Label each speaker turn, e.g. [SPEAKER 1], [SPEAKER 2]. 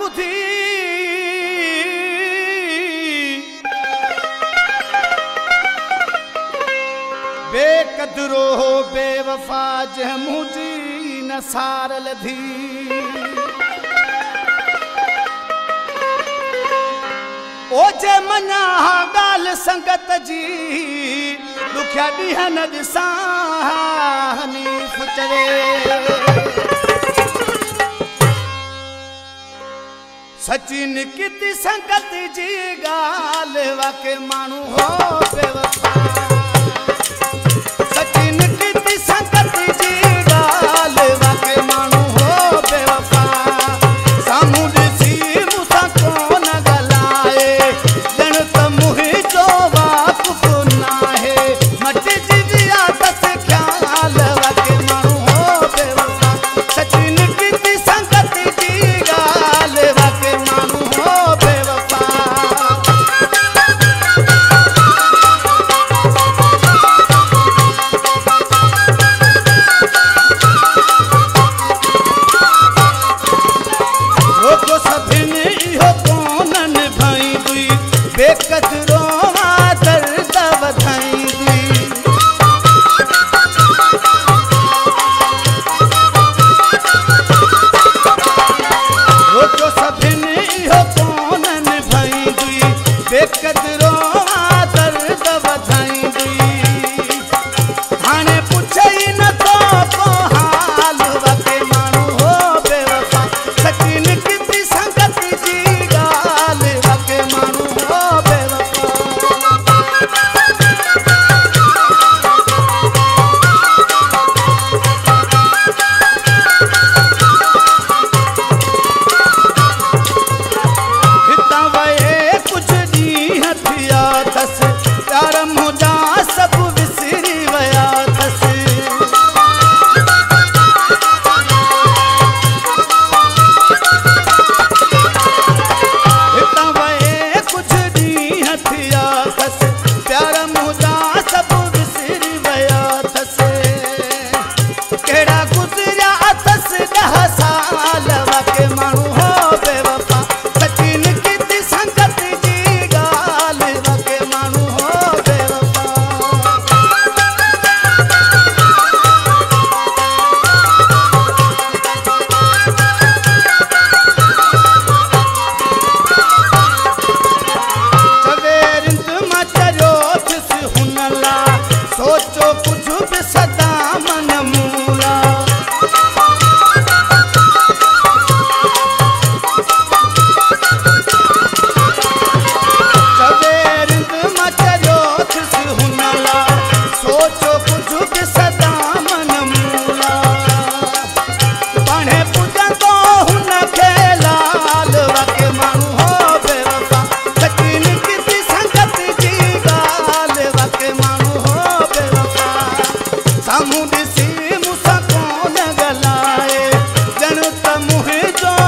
[SPEAKER 1] बुधी बेकदरो हो बेवफा जह मुझी न सारल थी ओ जे मना गाल संगत जी दुखिया ॾींहं न ॾिसां हनीफ चवे सचिन किती संगत जी गाल वाके मानू हो बेवफा सचिन किती संगत जी गाल वाके मानू हो बेवफा सामू ॾिसी मूंसां कोन ॻाल्हाए ॼण त मुंहिंजो वाक़ुफ़ नाहे मटिजी विया अथसि ख़्याल वाके मानू हो बेवफा सचिन किती संगत जी गाल वाके मानू हो बेवफा रोको सभिनी इहो कोन निभाईंदी बेकदरो दर्द वधाईंदी रोको सभिनी इहो कोन निभाईंदी बेकदरो दर्द वधाईंदी हाणे पुछे ई नथो को हाल वाके माण्हू हो बेवफा सचिन किती संगत जी गाल वाके माण्हू हो बेवफा हितां वये कुछ ॾींहं थिया अथसि प्यार मुंहिंजा सभु विसरी विया अथसि हितां वये कुछ ॾींहं थिया अथसि प्यार मुंहिंजा सभु विसरी विया अथसि कहिड़ा गुज़रिया अथसि 10 साल वाके माण्हू हो बेवफा सचिन किती संगत जी गाल वाके माण्हू हो बेवफा चवेरिंद मां चरियो थियसि हुन ला सोचो कुझु बि सदा मन मूला चवेरिंद मां चरियो थियसि हुन ला सोचो कुझु बि सदा मन मूला पाणे पुॼंदो हुन खे लाल वाके माण्हू हो बेवफा सचिन किती संगत जी गाल वाके माण्हू हो बेवफा साम्हूं ॾिसी मूंसां कोन ॻाल्हाए ॼण त मुंहिंजो